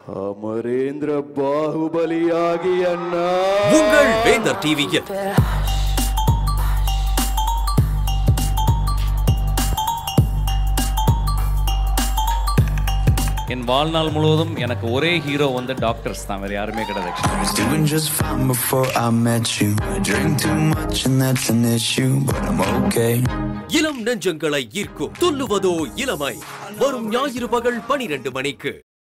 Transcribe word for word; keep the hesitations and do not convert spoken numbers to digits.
அமரேந்திர பாகுபலியாகி அண்ணா உங்கள் வேந்தர் டிவியில் என் வாழ்நாள் முழுவதும் எனக்கு ஒரே ஹீரோ வந்து டாக்டர்ஸ் தான், வேற யாருமே கிடையாது. இளம் நெஞ்சங்களை ஈர்க்கும் துள்ளுவதோ இளமை வரும் ஞாயிறு பகல் பனிரெண்டு மணிக்கு.